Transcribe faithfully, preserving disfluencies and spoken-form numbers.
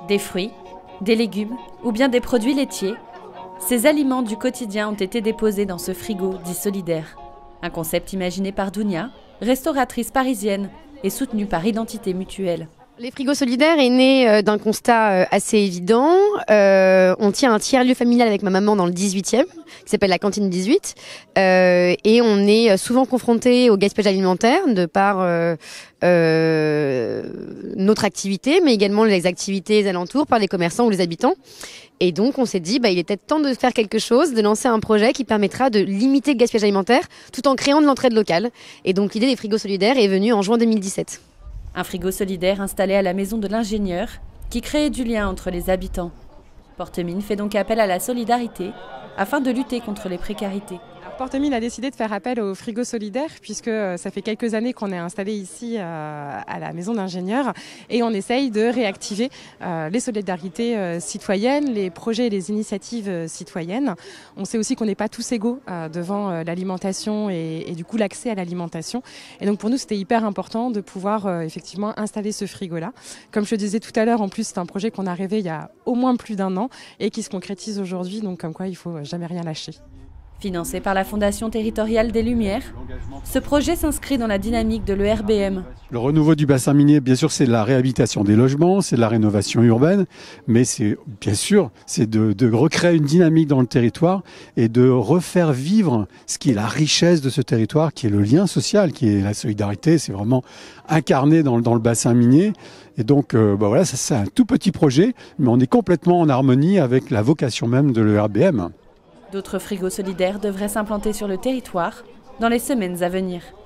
Des fruits, des légumes ou bien des produits laitiers, ces aliments du quotidien ont été déposés dans ce frigo dit solidaire. Un concept imaginé par Dounia, restauratrice parisienne et soutenu par Identité Mutuelle. Les frigos solidaires est né d'un constat assez évident. Euh, on tient un tiers-lieu familial avec ma maman dans le dix-huitième, qui s'appelle la cantine dix-huit. Euh, et on est souvent confronté au gaspillage alimentaire de par euh, euh, notre activité, mais également les activités alentours par les commerçants ou les habitants. Et donc on s'est dit, bah, il est peut-être temps de faire quelque chose, de lancer un projet qui permettra de limiter le gaspillage alimentaire tout en créant de l'entraide locale. Et donc l'idée des frigos solidaires est venue en juin deux mille dix-sept. Un frigo solidaire installé à la maison de l'ingénieur qui crée du lien entre les habitants. Portemine fait donc appel à la solidarité afin de lutter contre les précarités. Portemine a décidé de faire appel au frigo solidaire puisque ça fait quelques années qu'on est installé ici à la maison d'ingénieurs et on essaye de réactiver les solidarités citoyennes, les projets et les initiatives citoyennes. On sait aussi qu'on n'est pas tous égaux devant l'alimentation et, et du coup l'accès à l'alimentation. Et donc pour nous c'était hyper important de pouvoir effectivement installer ce frigo-là. Comme je le disais tout à l'heure, en plus c'est un projet qu'on a rêvé il y a au moins plus d'un an et qui se concrétise aujourd'hui, donc comme quoi il ne faut jamais rien lâcher. Financé par la Fondation territoriale des Lumières, ce projet s'inscrit dans la dynamique de l'E R B M. Le renouveau du bassin minier, bien sûr, c'est de la réhabilitation des logements, c'est de la rénovation urbaine, mais c'est bien sûr, c'est de, de recréer une dynamique dans le territoire et de refaire vivre ce qui est la richesse de ce territoire, qui est le lien social, qui est la solidarité. C'est vraiment incarné dans, dans le bassin minier. Et donc, euh, bah voilà, ça, c'est un tout petit projet, mais on est complètement en harmonie avec la vocation même de l'E R B M. D'autres frigos solidaires devraient s'implanter sur le territoire dans les semaines à venir.